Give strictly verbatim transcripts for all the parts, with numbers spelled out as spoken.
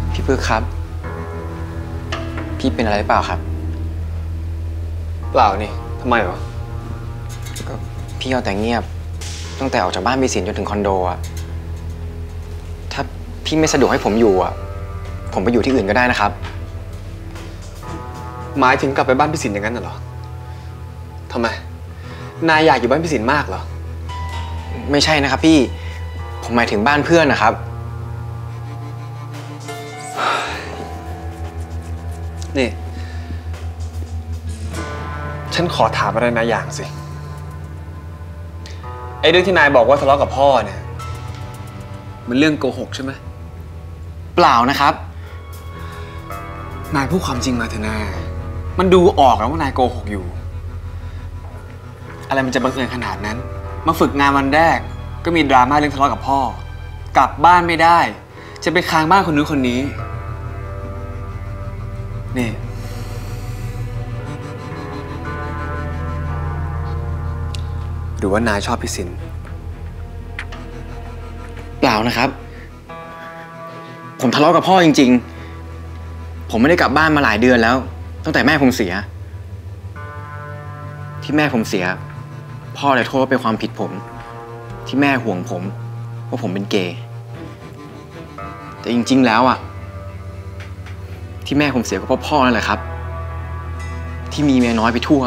พี่พึกครับพี่เป็นอะไรหรือเปล่าครับเปล่านี่ทำไมเหรอก็พี่เอาแต่เงียบตั้งแต่ออกจากบ้านพี่สินจนถึงคอนโดอะถ้าพี่ไม่สะดวกให้ผมอยู่อะผมไปอยู่ที่อื่นก็ได้นะครับหมายถึงกลับไปบ้านพี่สินอย่างนั้นน่ะเหรอทำไมนายอยากอยู่บ้านพี่สินมากเหรอไม่ใช่นะครับพี่ผมหมายถึงบ้านเพื่อนนะครับนี่ฉันขอถามอะไรนายอย่างสิไอ้เรื่องที่นายบอกว่าทะเลาะกับพ่อเนี่ยมันเรื่องโกหกใช่ไหมเปล่านะครับนายพูดความจริงมาเถอะนามันดูออกแล้วว่านายโกหกอยู่อะไรมันจะบังเอิญขนาดนั้นมาฝึกงานวันแรกก็มีดราม่าเรื่องทะเลาะกับพ่อกลับบ้านไม่ได้จะไปค้างบ้านคนนู้นคนนี้นี่หรือว่านายชอบพี่สินเปล่านะครับผมทะเลาะกับพ่อจริงๆผมไม่ได้กลับบ้านมาหลายเดือนแล้วตั้งแต่แม่ผมเสียที่แม่ผมเสียพ่อเลยโทษว่าเป็นความผิดผมที่แม่ห่วงผมว่าผมเป็นเกย์แต่จริงๆแล้วอะที่แม่ผมเสียก็เพราะพ่อนั่นแหละครับที่มีเมียน้อยไปทั่ว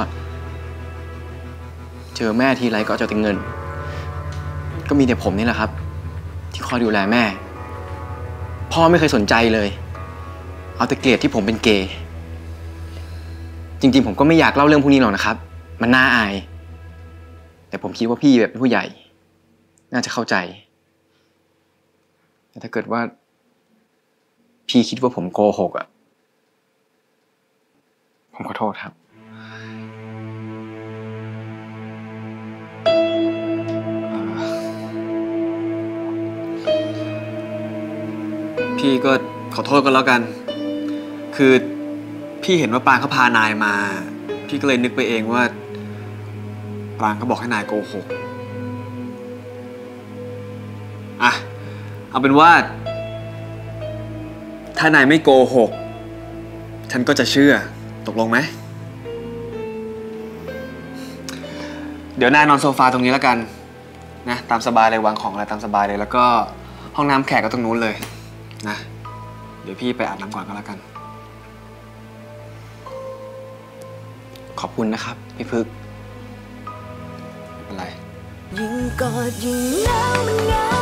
เจอแม่ทีไรก็เอาแต่เงินก็มีแต่ผมนี่แหละครับที่คอยดูแลแม่พ่อไม่เคยสนใจเลยเอาแต่เกลียดที่ผมเป็นเกย์จริงๆผมก็ไม่อยากเล่าเรื่องพวกนี้หรอกนะครับมันน่าอายแต่ผมคิดว่าพี่แบบเป็นผู้ใหญ่น่าจะเข้าใจแต่ถ้าเกิดว่าพี่คิดว่าผมโกหกอ่ะผมขอโทษครับพี่ก็ขอโทษกันแล้วกันคือพี่เห็นว่าปางเขาพานายมาพี่ก็เลยนึกไปเองว่าปางเขาบอกให้นายโกหกอ่ะเอาเป็นว่าถ้านายไม่โกหกฉันก็จะเชื่อตกลงไหมเดี๋ยวนายนอนโซฟาตรงนี้แล้วกันนะตามสบายเลยวางของอะไรตามสบายเลยแล้วก็ห้องน้ำแขกก็ตรงนู้นเลยนะเดี๋ยวพี่ไปอาบน้ำก่อนก็แล้วกันขอบคุณนะครับพี่พึกไม่เป็นไรยิ่งกอดยิ่งหนาวมันเหงา